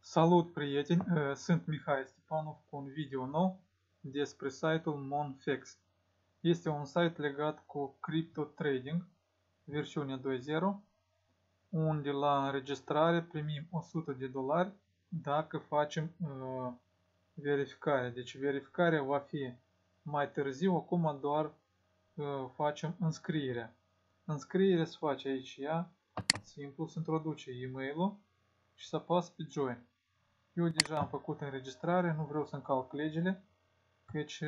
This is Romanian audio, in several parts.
Salut, prieteni! Sunt Mihai Stepanov cu un video nou despre site-ul Monfex. Este un site legat cu crypto trading, versiunea 2.0, unde la înregistrare primim $100 dacă facem verificare. Deci verificarea va fi mai târziu, acum doar facem înscrierea. Înscrierea se face aici, simplu, se introduce e-mail-ul și se apasă pe Join. Eu deja am făcut înregistrare, nu vreau să încalc legile, căci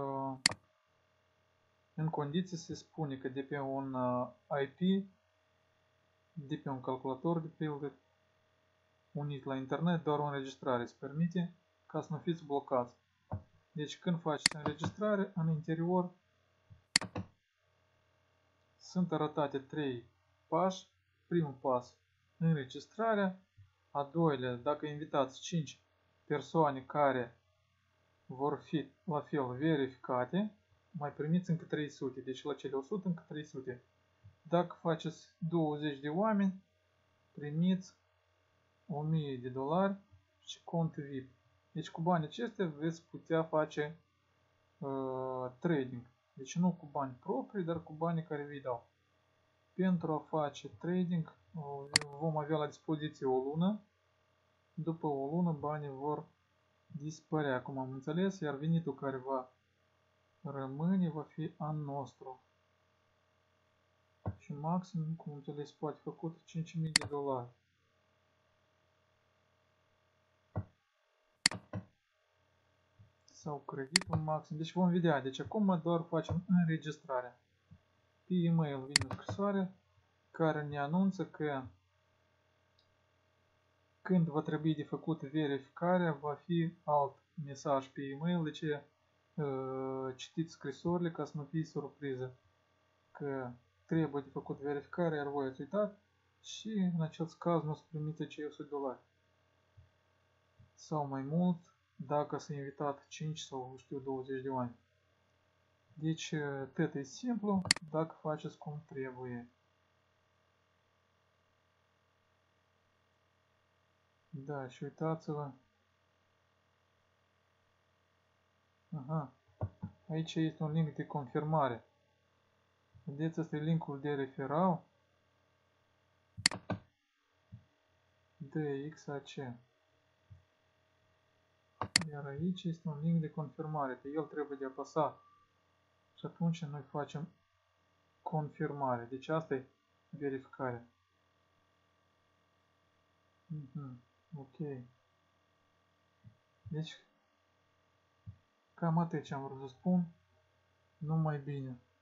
în condiții se spune că de pe un IP, de pe un calculator de pildă, unit la internet, doar o înregistrare se permite ca să nu fiți blocați. Deci când faceți înregistrare, în interior sunt arătate 3 pași. Primul pas, înregistrarea. A doilea, dacă invitați 5 persoane care vor fi la fel verificate, mai primiți încă 300, deci la cele 100 încă 300. Dacă faceți 20 de oameni, primiți $1000 și cont VIP. Deci cu banii acestea veți putea face trading. Deci nu cu bani proprii, dar cu banii care vi dau. Pentru a face trading vom avea la dispoziție o lună. După o lună banii vor dispărea, cum am înțeles, iar venitul care va rămâne va fi al nostru. Și maxim, cum înțeles, poate făcut $5000. Sau creditul maxim. Deci vom vedea. Deci acum doar facem înregistrarea. Pe e-mail vine o scrisoare care ne anunță că când va trebui de făcut verificarea, va fi alt mesaj pe e-mail. Deci citiți scrisorile ca să nu fie surpriză că trebuie de făcut verificarea, iar voi ați uitat și în acest caz nu se primiți cei $100. Sau mai mult dacă s-a invitat 5 sau știu 20 de oameni. Deci tot e simplu dacă faceți cum trebuie. Da, și uitați-vă. Aha. Aici este un link de confirmare. Vedeți, asta e linkul de referal DXAC. Iar aici este un link de confirmare. Pe el trebuie de apăsat. Și atunci noi facem confirmare. Deci asta e verificarea. Ok. Deci, cam atât ce am vrut să spun. Numai bine.